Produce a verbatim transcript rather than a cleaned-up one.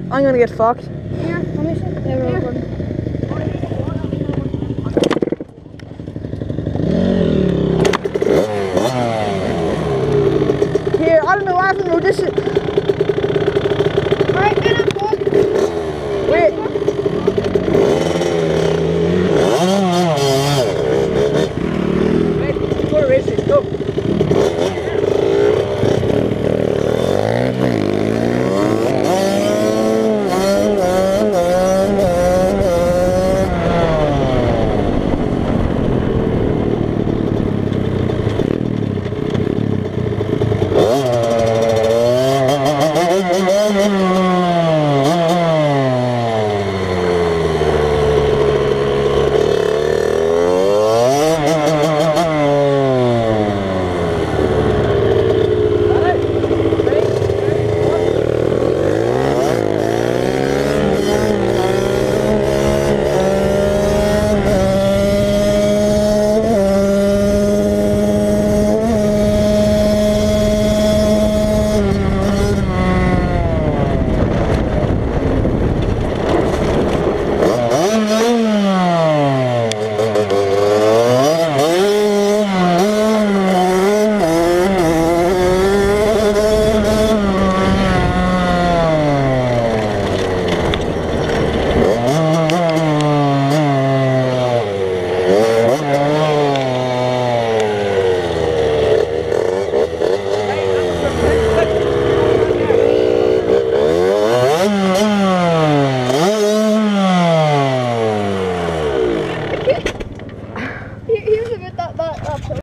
I'm gonna get fucked. Yeah, let me see. Yeah, we're recording. Here, I don't know, I don't know, this is...